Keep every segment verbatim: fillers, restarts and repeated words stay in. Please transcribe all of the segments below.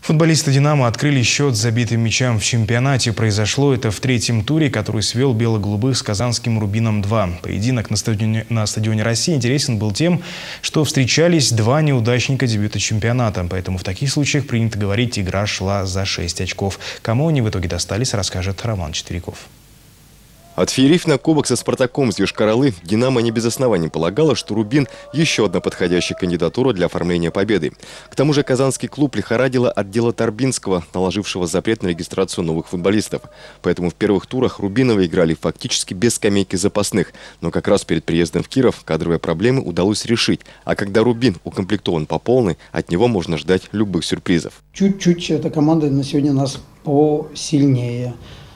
Футболисты «Динамо» открыли счет с забитым мячом в чемпионате. Произошло это в третьем туре, который свел бело-голубых с казанским «Рубином-два». Поединок на стадионе, на стадионе России интересен был тем, что встречались два неудачника дебюта чемпионата. Поэтому в таких случаях принято говорить, игра шла за шесть очков. Кому они в итоге достались, расскажет Роман Четверяков. Отфеерив на кубок со «Спартаком» с Йошкар-Олы, «Динамо» не без оснований полагала, что «Рубин» – еще одна подходящая кандидатура для оформления победы. К тому же казанский клуб лихорадило от дела Торбинского, наложившего запрет на регистрацию новых футболистов. Поэтому в первых турах Рубиновы играли фактически без скамейки запасных. Но как раз перед приездом в Киров кадровые проблемы удалось решить. А когда «Рубин» укомплектован по полной, от него можно ждать любых сюрпризов. Чуть-чуть эта команда на сегодня нас посильнее.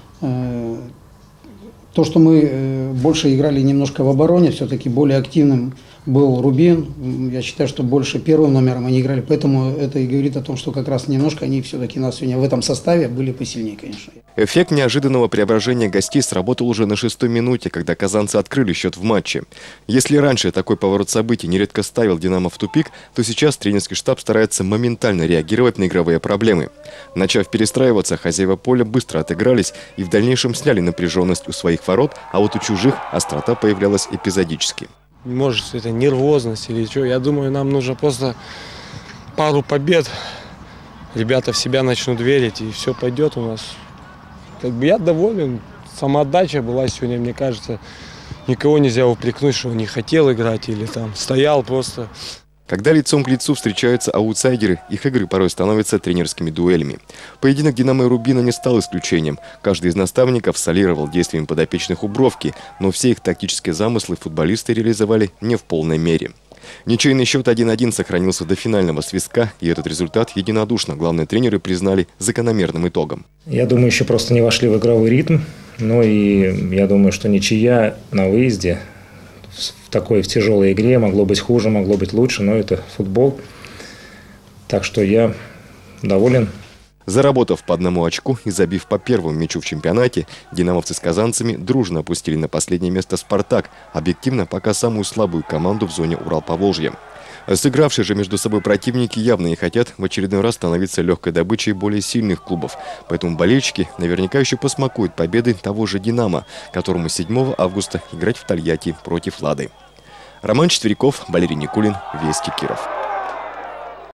То, что мы больше играли немножко в обороне, все-таки более активным был «Рубин». Я считаю, что больше первым номером они играли. Поэтому это и говорит о том, что как раз немножко они все-таки нас сегодня в этом составе были посильнее, конечно. Эффект неожиданного преображения гостей сработал уже на шестой минуте, когда казанцы открыли счет в матче. Если раньше такой поворот событий нередко ставил «Динамо» в тупик, то сейчас тренерский штаб старается моментально реагировать на игровые проблемы. Начав перестраиваться, хозяева поля быстро отыгрались и в дальнейшем сняли напряженность у своих ворот, а вот у чужих острота появлялась эпизодически. Может, это нервозность или что. Я думаю, нам нужно просто пару побед. Ребята в себя начнут верить, и все пойдет у нас. Как бы я доволен. Самоотдача была сегодня, мне кажется. Никого нельзя упрекнуть, что он не хотел играть или там стоял просто. Когда лицом к лицу встречаются аутсайдеры, их игры порой становятся тренерскими дуэлями. Поединок «Динамо» и «Рубина» не стал исключением. Каждый из наставников солировал действиями подопечных у бровки, но все их тактические замыслы футболисты реализовали не в полной мере. Ничейный счет один-один сохранился до финального свистка, и этот результат единодушно главные тренеры признали закономерным итогом. Я думаю, еще просто не вошли в игровой ритм. Ну и я думаю, что ничья на выезде в такой в тяжелой игре могло быть хуже, могло быть лучше, но это футбол. Так что я доволен. Заработав по одному очку и забив по первому мячу в чемпионате, динамовцы с казанцами дружно опустили на последнее место «Спартак», объективно пока самую слабую команду в зоне Урал-Поволжья. Сыгравшие же между собой противники явно не хотят в очередной раз становиться легкой добычей более сильных клубов. Поэтому болельщики наверняка еще посмакуют победы того же «Динамо», которому седьмого августа играть в Тольятти против «Лады». Роман Четверяков, Валерий Никулин, Вести, Киров.